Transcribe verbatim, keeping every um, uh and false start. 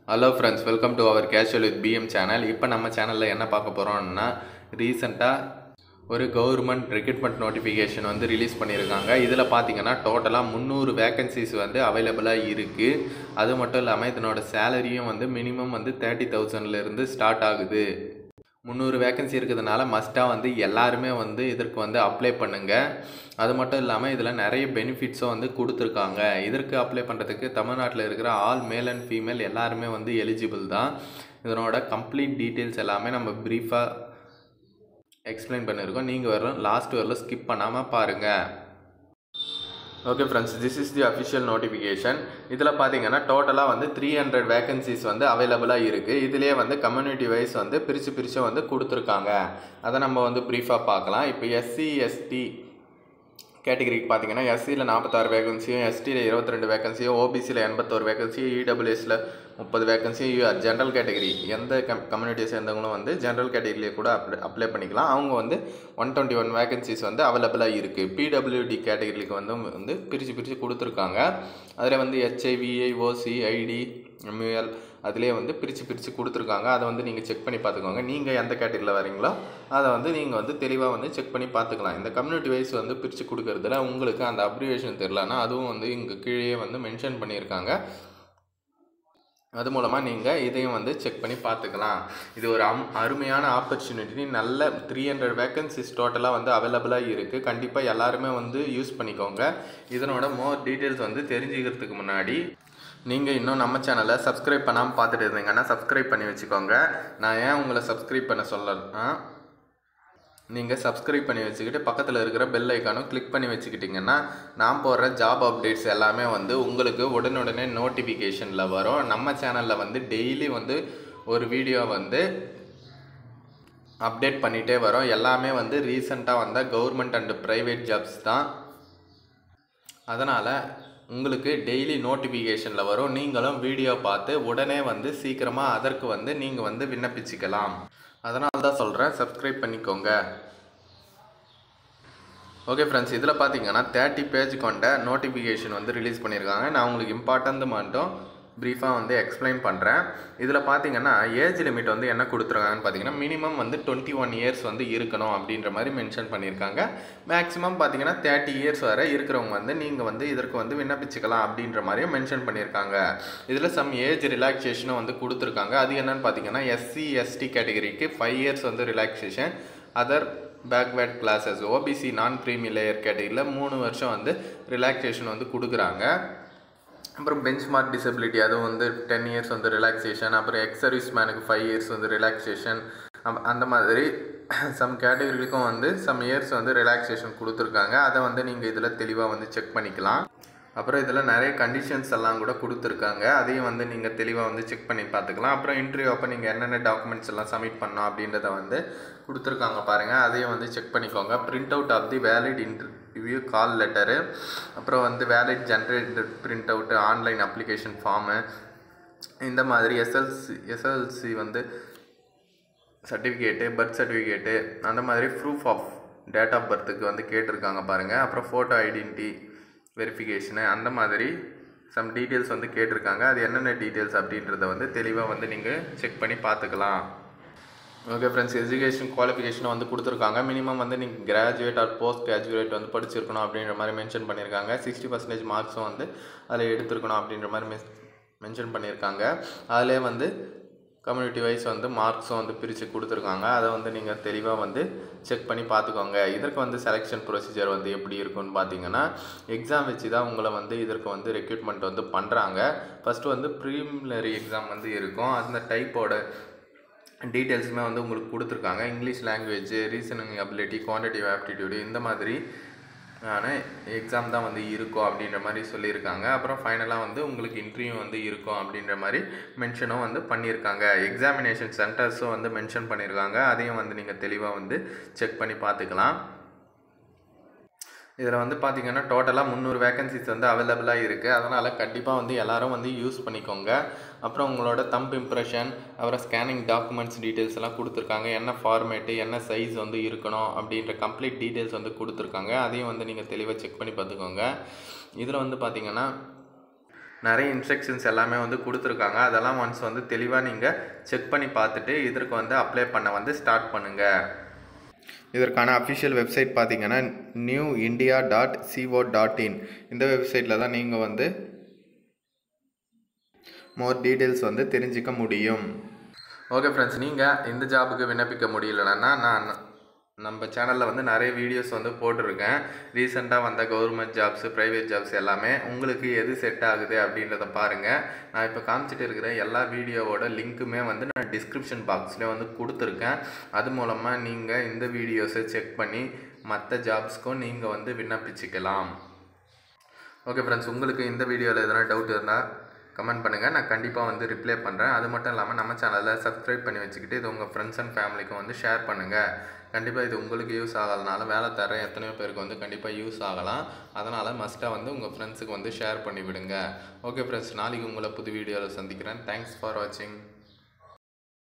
Hello friends, welcome to our Casual with B M channel. இப்போ நம்ம சேனல்ல என்ன பார்க்க போறோம்னா ரீசன்ட்டா ஒரு கவர்மெண்ட் ரெக்ரூட்மெண்ட் நோட்டிஃபிகேஷன் வந்து ரிலீஸ் பண்ணியிருக்காங்க. இதில் பார்த்தீங்கன்னா டோட்டலாக முந்நூறு வேகன்சிஸ் வந்து அவைலபிளாக இருக்குது. அது மட்டும் இல்லாமல் இதனோட சேலரியும் வந்து மினிமம் வந்து தேர்ட்டி தௌசண்ட்லேருந்து ஸ்டார்ட் ஆகுது. முந்நூறு வேகன்சி இருக்கிறதுனால மஸ்ட்டாக வந்து எல்லாருமே வந்து இதற்கு வந்து அப்ளை பண்ணுங்கள். அது மட்டும் இல்லாமல் இதில் நிறைய பெனிஃபிட்ஸும் வந்து கொடுத்துருக்காங்க. இதற்கு அப்ளை பண்ணுறதுக்கு தமிழ்நாட்டில் இருக்கிற ஆல் மேல் அண்ட் ஃபீமேல் எல்லாருமே வந்து எலிஜிபிள் தான். இதனோட கம்ப்ளீட் டீட்டெயில்ஸ் எல்லாமே நம்ம ப்ரீஃபாக எக்ஸ்பிளைன் பண்ணியிருக்கோம். நீங்கள் வரலாம் லாஸ்ட் வரல ஸ்கிப் பண்ணாமல் பாருங்கள். Okay friends, this is the official notification. இதில் பார்த்தீங்கன்னா டோட்டலாக வந்து த்ரீ ஹண்ட்ரட் வேகன்சிஸ் வந்து அவைலபிளாக இருக்குது. இதிலே வந்து கம்யூனிட்டி வைஸ் வந்து பிரித்து பிரித்து வந்து கொடுத்துருக்காங்க. அதை நம்ம வந்து ப்ரீஃபாக பார்க்கலாம். இப்போ எஸ்சி எஸ்டி கேட்டகரிக்கு பார்த்தீங்கன்னா எஸ்சியில் நாற்பத்தாறு வேகன்சியும், எஸ்டியில் இருபத்தி ரெண்டு வேகன்சியும், ஓபிசியில் எண்பத்தோரு வேகன்சியும், இடபிள்யூஎஸில் முப்பது வேகன்சியும், ஜென்ரல் கேட்டகரி எந்த கம் கம்யூனிட்டியை சேர்ந்தவங்களும் வந்து ஜென்ரல் கேட்டகரியிலே கூட அப்ளை அப்ளை பண்ணிக்கலாம். அவங்க வந்து ஒன் டுவெண்ட்டி ஒன் வேகன்சிஸ் வந்து அவைலபிளாக இருக்குது. பிடபிள்யூடி கேட்டகரிக்கு வந்து வந்து பிரித்து பிரித்து கொடுத்துருக்காங்க. அதில் வந்து ஹெச்ஐவிஐ, ஓசி, ஐடி, எம்யூஎல் அதிலே வந்து பிரித்து பிரித்து கொடுத்துருக்காங்க. அதை வந்து நீங்கள் செக் பண்ணி பார்த்துக்கோங்க. நீங்கள் எந்த கேட்டகரியில் வரீங்களோ அதை வந்து நீங்கள் வந்து தெளிவாக வந்து செக் பண்ணி பார்த்துக்கலாம். இந்த கம்யூனிட்டி வைஸ் வந்து பிரித்து கொடுக்கறதுல உங்களுக்கு அந்த அப்ரிவேஷன் தெரியலன்னா அதுவும் வந்து இங்கே கீழே வந்து மென்ஷன் பண்ணியிருக்காங்க. அது மூலமாக நீங்கள் இதையும் வந்து செக் பண்ணி பார்த்துக்கலாம். இது ஒரு அம் அருமையான ஆப்பர்ச்சுனிட்டி. நல்ல த்ரீ ஹண்ட்ரட் வேக்கன்சிஸ் டோட்டலாக வந்து அவைலபிளாக இருக்குது. கண்டிப்பாக எல்லாருமே வந்து யூஸ் பண்ணிக்கோங்க. இதனோட மோர் டீட்டெயில்ஸ் வந்து தெரிஞ்சுக்கிறதுக்கு முன்னாடி நீங்கள் இன்னும் நம்ம சேனலை சப்ஸ்கிரைப் பண்ணாமல் பார்த்துட்டு இருந்தீங்கன்னா சப்ஸ்கிரைப் பண்ணி வச்சுக்கோங்க. நான் ஏன் உங்களை சப்ஸ்கிரைப் பண்ண சொல்லணும்னா, நீங்கள் சப்ஸ்கிரைப் பண்ணி வச்சுக்கிட்டு பக்கத்தில் இருக்கிற பெல் ஐக்கானும் கிளிக் பண்ணி வச்சுக்கிட்டிங்கன்னா நான் போடுற ஜாப் அப்டேட்ஸ் எல்லாமே வந்து உங்களுக்கு உடனுடனே நோட்டிஃபிகேஷனில் வரும். நம்ம சேனலில் வந்து டெய்லி வந்து ஒரு வீடியோ வந்து அப்டேட் பண்ணிகிட்டே வரோம். எல்லாமே வந்து ரீசெண்டாக வந்த கவர்மெண்ட் அண்டு ப்ரைவேட் ஜாப்ஸ் தான். அதனால் உங்களுக்கு டெய்லி நோட்டிஃபிகேஷனில் வரும். நீங்களும் வீடியோ பார்த்து உடனே வந்து சீக்கிரமாக அதற்கு வந்து நீங்கள் வந்து விண்ணப்பிச்சுக்கலாம். அதனால தான் சொல்கிறேன், சப்ஸ்கிரைப் பண்ணிக்கோங்க. ஓகே ஃப்ரெண்ட்ஸ், இதில் பார்த்தீங்கன்னா தேர்ட்டி பேஜ் கொண்ட நோட்டிஃபிகேஷன் வந்து ரிலீஸ் பண்ணியிருக்காங்க. நான் உங்களுக்கு இம்பார்ட்டன்ட் மட்டும் ப்ரீஃபாக வந்து எக்ஸ்பிளைன் பண்ணுறேன். இதில் பார்த்தீங்கன்னா ஏஜ் லிமிட் வந்து என்ன கொடுத்துருக்காங்கன்னு பார்த்தீங்கன்னா மினிமம் வந்து டுவெண்ட்டி ஒன் இயர்ஸ் வந்து இருக்கணும் அப்படின்ற மாதிரி மென்ஷன் பண்ணியிருக்காங்க. மேக்ஸிமம் பார்த்தீங்கன்னா தேர்ட்டி இயர்ஸ் வரை இருக்கிறவங்க வந்து நீங்கள் வந்து இதற்கு வந்து விண்ணப்பிச்சுக்கலாம் அப்படின்ற மாதிரியும் மென்ஷன் பண்ணியிருக்காங்க. இதில் சம் ஏஜ் ரிலாக்ஸேஷனும் வந்து கொடுத்துருக்காங்க. அது என்னன்னு பார்த்தீங்கன்னா எஸ்சி எஸ்டி கேட்டகரிக்கு ஃபைவ் இயர்ஸ் வந்து relaxation, other backward classes OBC non creamy layer கேட்டகரியில் மூணு வருஷம் வந்து ரிலாக்ஸேஷன் வந்து கொடுக்குறாங்க. அப்புறம் பெஞ்ச் மார்க் டிசபிலிட்டி அதுவும் வந்து டென் இயர்ஸ் வந்து ரிலாக்ஸேஷன், அப்புறம் எக்ஸ் சர்வீஸ் மேனுக்கு ஃபைவ் இயர்ஸ் வந்து ரிலாக்ஸேஷன், அந்த மாதிரி சம் கேட்டகரிக்கும் வந்து சம் இயர்ஸ் வந்து ரிலாக்ஸேஷன் கொடுத்துருக்காங்க. அதை வந்து நீங்கள் இதில் தெளிவாக வந்து செக் பண்ணிக்கலாம். அப்புறம் இதில் நிறைய கண்டிஷன்ஸ் எல்லாம் கூட கொடுத்துருக்காங்க. அதையும் வந்து நீங்கள் தெளிவாக வந்து செக் பண்ணி பார்த்துக்கலாம். அப்புறம் இன்டர்வியூ அப்போ நீங்கள் என்னென்ன டாக்குமெண்ட்ஸ் எல்லாம் சப்மிட் பண்ணோம் அப்படின்றத வந்து கொடுத்துருக்காங்க பாருங்கள். அதையும் வந்து செக் பண்ணிக்கோங்க. Print out of the valid interview call letter, அப்புறம் வந்து valid generated print out, online application form, இந்த மாதிரி எஸ்எல்சி எஸ்எல்சி வந்து சர்டிஃபிகேட்டு, பர்த் சர்டிஃபிகேட்டு, அந்த மாதிரி ப்ரூஃப் ஆஃப் டேட் ஆஃப் பர்த்துக்கு வந்து கேட்டிருக்காங்க பாருங்கள். அப்புறம் ஃபோட்டோ ஐடென்டிட்டி வெரிஃபிகேஷனு, அந்த மாதிரி சம் டீட்டெயில்ஸ் வந்து கேட்டிருக்காங்க. அது என்னென்ன டீட்டெயில்ஸ் அப்படின்றத வந்து தெளிவாக வந்து நீங்கள் செக் பண்ணி பார்த்துக்கலாம். ஓகே ஃப்ரெண்ட்ஸ், எஜுகேஷன் குவாலிஃபிகேஷனை வந்து கொடுத்துருக்காங்க. மினிமம் வந்து நீங்கள் கிராஜுவேட் ஆர் போஸ்ட் கிராஜுவேட் வந்து படிச்சிருக்கணும் அப்படின்ற மாதிரி மென்ஷன் பண்ணியிருக்காங்க. சிக்ஸ்டி பர்சன்டேஜ் மார்க்ஸும் வந்து அதில் எடுத்துருக்கணும் அப்படின்ற மாதிரி மெஸ் மென்ஷன் பண்ணியிருக்காங்க. அதிலே வந்து கம்யூனிட்டி வைஸ் வந்து மார்க்ஸும் வந்து பிரித்து கொடுத்துருக்காங்க. அதை வந்து நீங்கள் தெளிவாக வந்து செக் பண்ணி பார்த்துக்கோங்க. இதற்கு வந்து செலெக்ஷன் ப்ரொசீஜர் வந்து எப்படி இருக்குன்னு பார்த்தீங்கன்னா எக்ஸாம் வச்சு தான் உங்களை வந்து இதற்கு வந்து ரெக்ரூட்மெண்ட் வந்து பண்ணுறாங்க. ஃபஸ்ட்டு வந்து ப்ரீலிமினரி எக்ஸாம் வந்து இருக்கும். அந்த டைப்போட டீட்டெயில்ஸுமே வந்து உங்களுக்கு கொடுத்துருக்காங்க. English language, reasoning ability, quantitative aptitude, இந்த மாதிரி ஆனால் எக்ஸாம் தான் வந்து இருக்கும் அப்படின்ற மாதிரி சொல்லியிருக்காங்க. அப்புறம் ஃபைனலாக வந்து உங்களுக்கு இன்டர்வியூ வந்து இருக்கும் அப்படின்ற மாதிரி மென்ஷனும் வந்து பண்ணியிருக்காங்க. எக்ஸாமினேஷன் சென்டர்ஸும் வந்து மென்ஷன் பண்ணியிருக்காங்க. அதையும் வந்து நீங்கள் தெளிவாக வந்து செக் பண்ணி பார்த்துக்கலாம். இதில் வந்து பார்த்திங்கன்னா டோட்டலாக முந்நூறு வேகன்சிஸ் வந்து அவைலபிளாக இருக்குது. அதனால் கண்டிப்பாக வந்து எல்லோரும் வந்து யூஸ் பண்ணிக்கோங்க. அப்புறம் உங்களோட தம்ப் இம்ப்ரெஷன், அப்புறம் ஸ்கேனிங் டாக்குமெண்ட்ஸ் டீட்டெயில்ஸ் எல்லாம் கொடுத்துருக்காங்க. என்ன ஃபார்மேட்டு, என்ன சைஸ் வந்து இருக்கணும் அப்படின்ற கம்ப்ளீட் டீட்டெயில்ஸ் வந்து கொடுத்துருக்காங்க. அதையும் வந்து நீங்கள் தெளிவாக செக் பண்ணி பார்த்துக்கோங்க. இதில் வந்து பார்த்திங்கன்னா நிறைய இன்ஸ்ட்ரக்ஷன்ஸ் எல்லாமே வந்து கொடுத்துருக்காங்க. அதெல்லாம் ஒன்ஸ் வந்து தெளிவாக நீங்கள் செக் பண்ணி பார்த்துட்டு இதற்கு வந்து அப்ளை பண்ண வந்து ஸ்டார்ட் பண்ணுங்கள். இதற்கான அஃபிஷியல் வெப்சைட் பார்த்தீங்கன்னா new India dot C O dot in. இந்த வெப்சைட்டில் தான் நீங்கள் வந்து மோர் டீட்டெயில்ஸ் வந்து தெரிஞ்சிக்க முடியும். ஓகே ஃப்ரெண்ட்ஸ், நீங்கள் இந்த ஜாபுக்கு விண்ணப்பிக்க முடியலன்னா நான் நம்ம சேனலில் வந்து நிறைய வீடியோஸ் வந்து போட்டிருக்கேன். ரீசெண்டாக வந்த கவர்மெண்ட் ஜாப்ஸு, ப்ரைவேட் ஜாப்ஸ் எல்லாமே உங்களுக்கு எது செட் ஆகுது அப்படின்றத பாருங்கள். நான் இப்போ காமிச்சிட்டு இருக்கிற எல்லா வீடியோவோட லிங்க்குமே வந்து நான் டிஸ்கிரிப்ஷன் பாக்ஸ்லேயே வந்து கொடுத்துருக்கேன். அது மூலமாக நீங்கள் இந்த வீடியோஸை செக் பண்ணி மற்ற ஜாப்ஸ்க்கும் நீங்கள் வந்து விண்ணப்பிச்சிக்கலாம். ஓகே ஃப்ரெண்ட்ஸ், உங்களுக்கு இந்த வீடியோவில் எதனா டவுட் இருந்தால் கமெண்ட் பண்ணுங்கள், நான் கண்டிப்பாக வந்து ரிப்ளை பண்ணுறேன். அது மட்டும் இல்லாமல் நம்ம சேனலில் சப்ஸ்கிரைப் பண்ணி வச்சுக்கிட்டு இது உங்கள் ஃப்ரெண்ட்ஸ் அண்ட் ஃபேமிலிக்கும் வந்து ஷேர் பண்ணுங்கள். கண்டிப்பாக இது உங்களுக்கு யூஸ் ஆகலனாலும் வேலை தர எத்தனையோ பேருக்கு வந்து கண்டிப்பாக யூஸ் ஆகலாம். அதனால் மஸ்ட்டாக வந்து உங்கள் ஃப்ரெண்ட்ஸுக்கு வந்து ஷேர் பண்ணி விடுங்க. ஓகே ஃப்ரெண்ட்ஸ், நாளைக்கு உங்களை புது வீடியோவில் சந்திக்கிறேன். தேங்க்ஸ் ஃபார் வாட்சிங்.